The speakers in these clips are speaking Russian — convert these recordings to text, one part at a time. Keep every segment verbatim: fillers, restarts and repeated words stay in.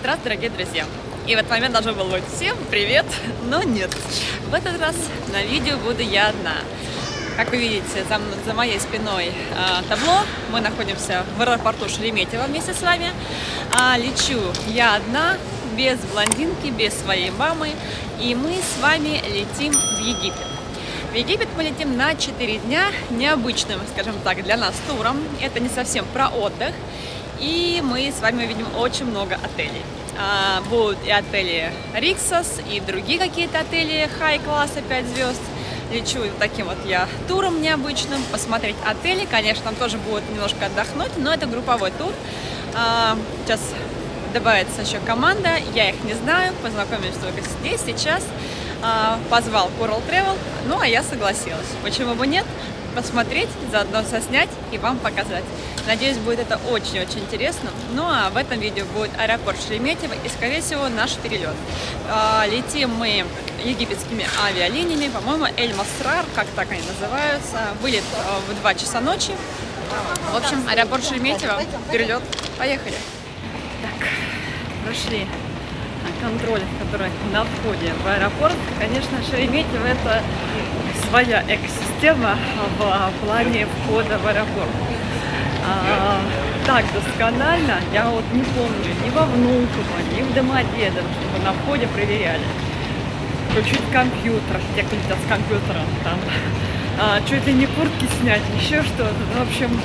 Здравствуйте, дорогие друзья! И в этот момент должен был быть всем привет, но нет. В этот раз на видео буду я одна. Как вы видите, за, за моей спиной а, табло. Мы находимся в аэропорту Шереметьево вместе с вами. А, лечу я одна, без блондинки, без своей мамы. И мы с вами летим в Египет. В Египет мы летим на четыре дня, необычным, скажем так, для нас туром. Это не совсем про отдых. И мы с вами увидим очень много отелей. А, будут и отели Риксос, и другие какие-то отели хай-класса пять звезд. Лечу вот таким вот я туром необычным, посмотреть отели. Конечно, там тоже будет немножко отдохнуть, но это групповой тур. А, сейчас добавится еще команда, я их не знаю, познакомимся только здесь, сейчас. А, позвал Coral Travel, ну а я согласилась. Почему бы нет? Посмотреть, заодно соснять и вам показать. Надеюсь, будет это очень-очень интересно. Ну а в этом видео будет аэропорт Шереметьево и, скорее всего, наш перелет. А, летим мы египетскими авиалиниями, по-моему, Эль-Масрар, как так они называются. Вылет в два часа ночи. В общем, аэропорт Шереметьево, перелет. Поехали. Так, прошли контроль, который на входе в аэропорт. Конечно, Шереметьево — это своя экосистема в плане входа в аэропорт. А, так досконально я вот не помню ни во Внуково, ни в Домодедово, чтобы на входе проверяли. Включить компьютер, те, кто летят с компьютера, там, а, чуть ли не куртки снять, еще что-то. Ну, в общем,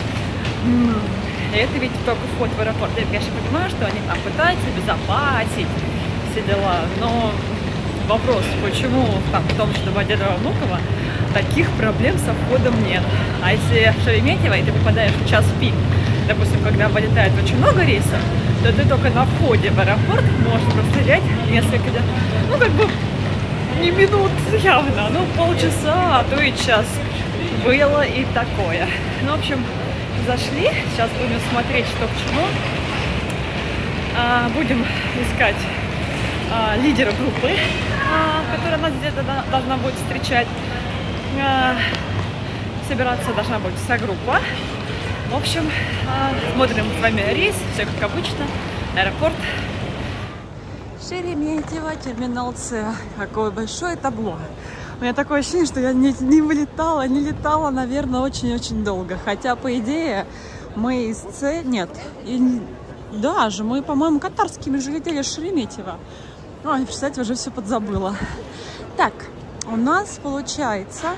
это ведь только вход в аэропорт. Я, конечно, понимаю, что они там пытаются безопасить все дела, но вопрос, почему там, в том, что Домодедово, Внуково, таких проблем со входом нет. А если Шереметьево, и ты попадаешь в час пик, допустим, когда вылетает очень много рейсов, то ты только на входе в аэропорт можешь простоять несколько, ну, как бы, не минут явно, ну, полчаса, а то и час. Было и такое. Ну, в общем, зашли, сейчас будем смотреть, что к чему. А, будем искать а, лидера группы, а, которая нас где-то должна будет встречать. А, собираться должна быть вся группа. В общем, а, смотрим с вами рейс, все как обычно, аэропорт. Шереметьево, терминал С. Какое большое табло. У меня такое ощущение, что я не, не вылетала, не летала, наверное, очень-очень долго. Хотя, по идее, мы из С... Нет, и даже мы, по-моему, катарскими же летели с Шереметьево. Ой, представьте, уже все подзабыла. Так, у нас получается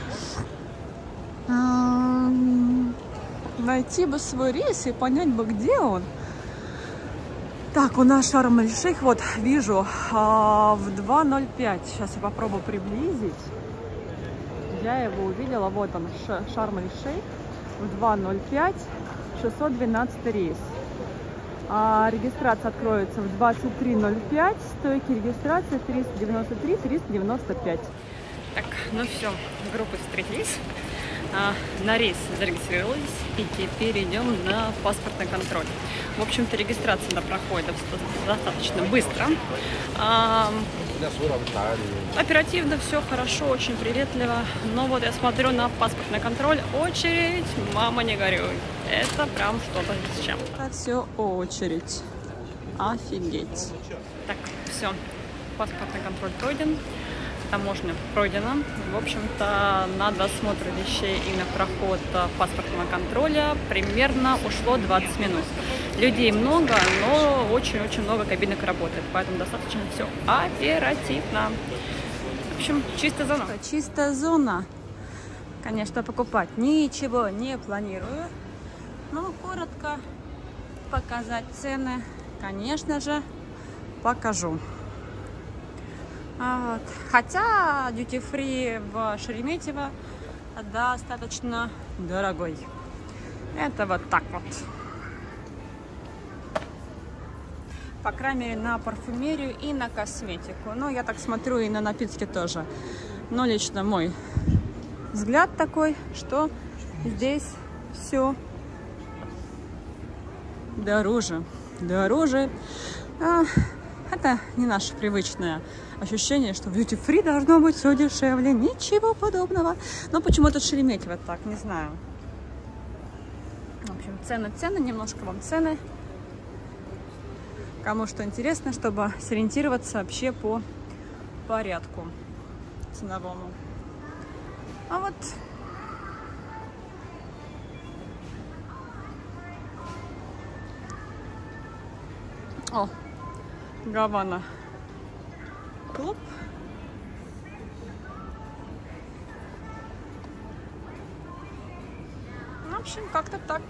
найти бы свой рейс и понять бы, где он. Так, у нас Шарм-эль-Шейх, вот вижу, а, в два ноль пять. Сейчас я попробую приблизить. Я его увидела, вот он, Шарм-эль-Шейх, в два ноль пять, шестьсот двенадцатый рейс. А, регистрация откроется в двадцать три ноль пять, стойки регистрации триста девяносто три триста девяносто пять. Так, ну все, группы встретились, а, на рейс зарегистрировались, и теперь идем на паспортный контроль. В общем-то, регистрация да, проходит достаточно быстро. А, оперативно, все хорошо, очень приветливо. Но вот я смотрю на паспортный контроль, очередь, мама не горюй. Это прям что-то с чем. Это все очередь. Офигеть. Так, все, паспортный контроль пройден. Таможня пройдена. В общем-то, на досмотр вещей и на проход паспортного контроля примерно ушло двадцать минут. Людей много, но очень-очень много кабинок работает, поэтому достаточно все оперативно. В общем, чистая зона. Чистая зона. Конечно, покупать ничего не планирую, но коротко показать цены, конечно же, покажу. Вот. Хотя дьюти-фри в Шереметьево достаточно дорогой. Это вот так вот. По крайней мере, на парфюмерию и на косметику. Ну, я так смотрю, и на напитки тоже. Но лично мой взгляд такой, что здесь все дороже. Дороже. А, это не наше привычное ощущение, что в дьюти-фри должно быть все дешевле. Ничего подобного. Но почему-то Шереметьево так, не знаю. В общем, цены, цены, немножко вам цены Кому что интересно, чтобы сориентироваться вообще по порядку ценовому. А вот о, Гавана клуб. В общем, как-то так.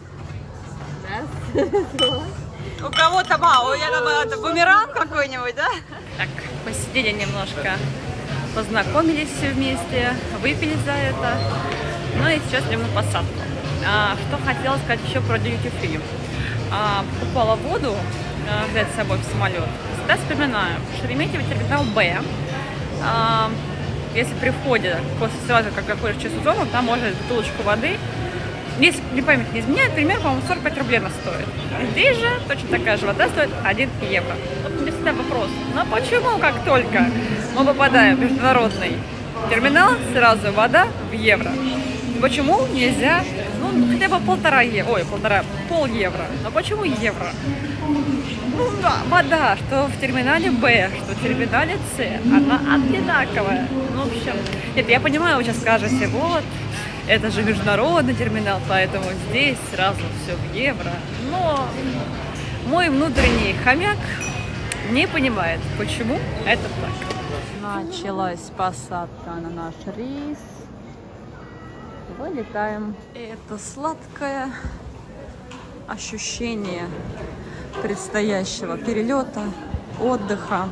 У кого-то, а, я думаю, это бумеранг какой-нибудь, да? Так, посидели немножко, познакомились все вместе, выпили за это. Ну и сейчас идем на посадку. А, что хотела сказать еще про duty free. А, покупала воду, а, взять с собой в самолет. Всегда вспоминаю, Шереметьево терминал Б. А, если при входе, после сразу, как заходишь в чистую зону, там можно бутылочку воды. Если не память не изменяет, примерно, по-моему, сорок пять рублей она стоит. Здесь же точно такая же вода стоит один евро. Вот у меня всегда вопрос, ну почему, как только мы попадаем в международный терминал, сразу вода в евро? Почему нельзя, ну, хотя бы полтора евро, ой, полтора, пол евро, но почему евро? Ну, да, вода, что в терминале Б, что в терминале С, она одинаковая. Ну, в общем, нет, я понимаю, вы сейчас скажете, вот, это же международный терминал, поэтому здесь сразу все в евро. Но мой внутренний хомяк не понимает, почему это так. Началась посадка на наш рейс. Вылетаем. Это сладкое ощущение предстоящего перелета, отдыха.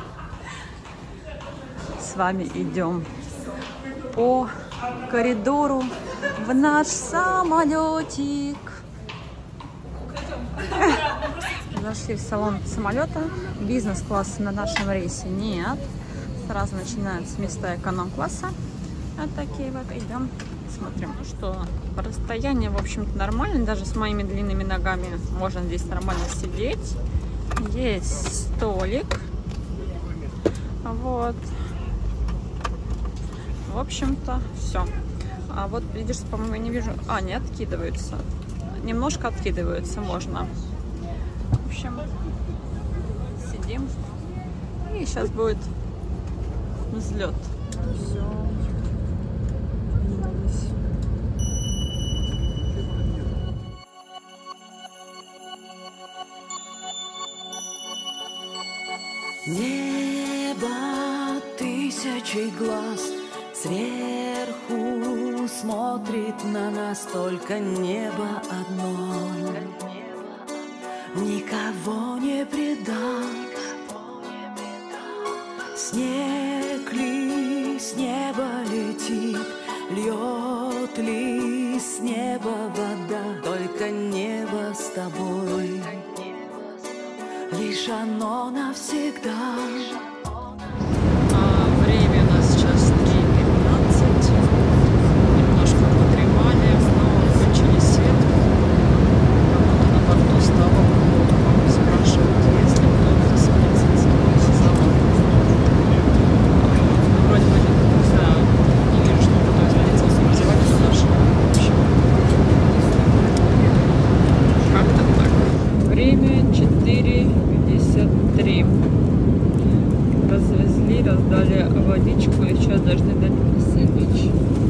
С вами идем по коридору в наш самолетик. Зашли в салон самолета. Бизнес-класса на нашем рейсе нет. Сразу начинаются места эконом-класса. Вот такие вот. Идем, смотрим. Ну что, расстояние, в общем-то, нормально. Даже с моими длинными ногами можно здесь нормально сидеть. Есть столик. Вот. В общем-то, все. А вот, видишь, по-моему, я не вижу... А, не откидываются. Немножко откидываются можно. В общем, сидим. И сейчас будет взлет. Все. Небо тысячи глаз сверху смотрит на нас, только небо одно никого не предал. Снег ли с неба летит, льет ли с неба вода, только небо с тобой, лишь оно навсегда. Время у нас сейчас три пятнадцать. Немножко подремали, но включили свет. Кому-то на борту стало плохо. Спрашивают, есть ли кто-то спится сквозь завод. Ну, вроде бы, не знаю, не вижу, что кто-то изменится, называется наш. В общем, как-то так. Время четыре пятьдесят три. Развезли, раздали водичку, и сейчас должны дать сэндвич.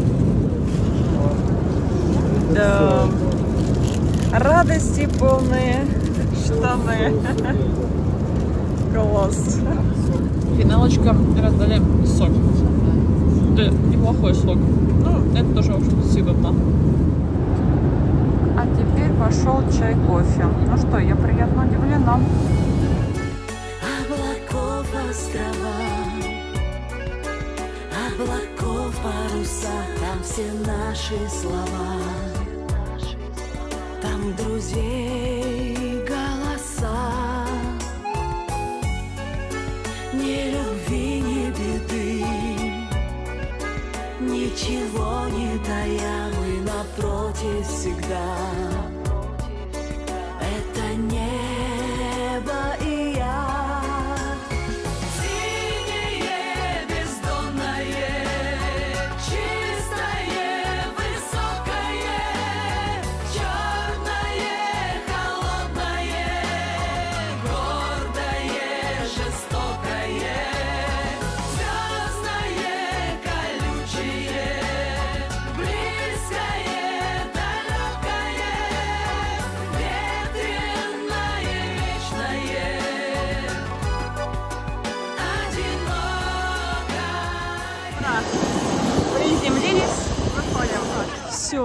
Да. Радости полные штаны. Класс. Финалочка, раздали сок. Да, неплохой сок. Ну, это тоже, в общем-то, съедобно. А теперь пошел чай, кофе. Ну что, я приятно удивлена. Облаков острова, облаков паруса, там все наши слова, там друзей голоса, ни любви, ни беды, ничего не тая, мы напротив всегда. Это небо и я. Синее, бездонное, чистое, высокое, черное, холодное, гордое.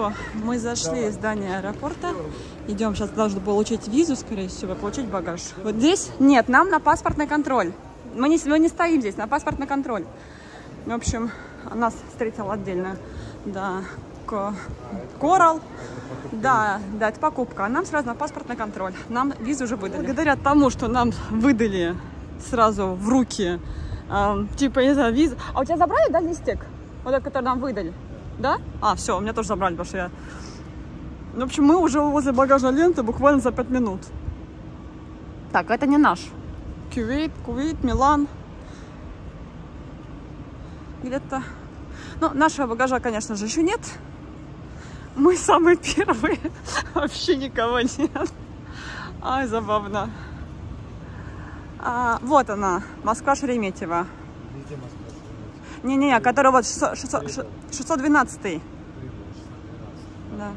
Все, мы зашли в здание аэропорта. Идем, сейчас должны получить визу, скорее всего, получить багаж. Вот здесь? Нет, нам на паспортный контроль. Мы не, мы не стоим здесь, на паспортный контроль. В общем, нас встретил отдельно, да, Коралл. Да, да, это покупка. А нам сразу на паспортный контроль. Нам визу уже выдали. Благодаря тому, что нам выдали сразу в руки, э, типа, не знаю, визу. А у тебя забрали, да, листик? Вот этот, который нам выдали? Да? А, все, у меня тоже забрали, потому что я... В общем, мы уже возле багажной ленты буквально за пять минут. Так, это не наш. Кувейт, Кувейт, Милан. Где-то... Ну, нашего багажа, конечно же, еще нет. Мы самые первые. Вообще никого нет. Ай, забавно. А, вот она, Москва-Шереметьево. Не-не-не, который вот шестьсот двенадцатый. Да.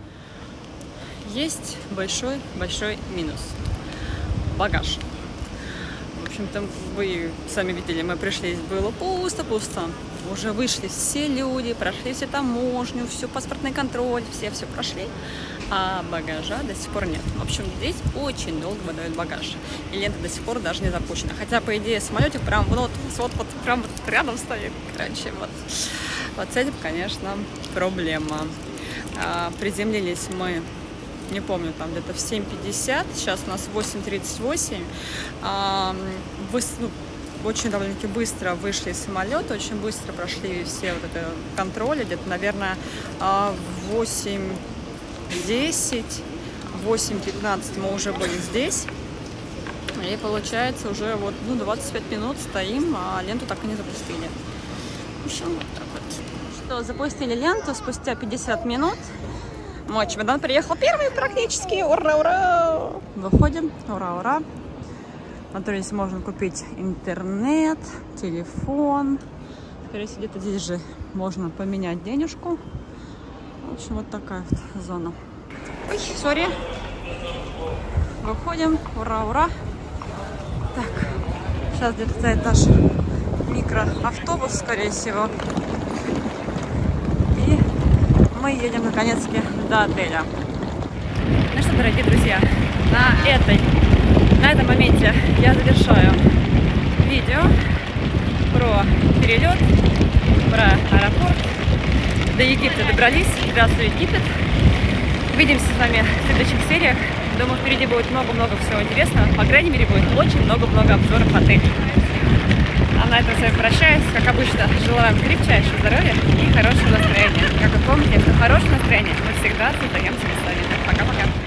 Есть большой-большой минус. Багаж. В общем-то, вы сами видели, мы пришли, было пусто-пусто. Уже вышли все люди, прошли все таможню, все паспортный контроль, все-все прошли. А багажа до сих пор нет. В общем, здесь очень долго выдают багаж. И лента до сих пор даже не запущена. Хотя, по идее, самолетик прям вот, вот, вот, прям вот рядом стоит. Короче, вот. Вот с этим, конечно, проблема. А, приземлились мы, не помню, там где-то в семь пятьдесят. Сейчас у нас восемь тридцать восемь. А, вы, ну, очень довольно-таки быстро вышли из самолета, очень быстро прошли все вот это контроли. Где-то, наверное, в восемь десять, восемь пятнадцать мы уже были здесь. И получается уже вот, ну, двадцать пять минут стоим, а ленту так и не запустили. В общем, вот так вот. Что, запустили ленту спустя пятьдесят минут. Мой чемодан приехал первый практически. Ура, ура! Выходим. Ура, ура! Смотрите, здесь можно купить интернет, телефон. Скорее всего, где-то здесь же можно поменять денежку. В общем, вот такая вот зона. Ой, сори. Выходим. Ура, ура. Так, сейчас где-то стоит наш микроавтобус, скорее всего. И мы едем, наконец-таки, до отеля. Ну что, дорогие друзья, на этой, на этом моменте я завершаю видео про перелет, про аэропорт. До Египта добрались. Здравствуй, Египет. Увидимся с вами в следующих сериях. Думаю, впереди будет много-много всего интересного. По крайней мере, будет очень много-много обзоров отелей. А на этом с вами прощаюсь. Как обычно, желаю вам крепчайшего здоровья и хорошего настроения. Как вы помните, что хорошее настроение мы всегда создаем себе с вами. Пока-пока.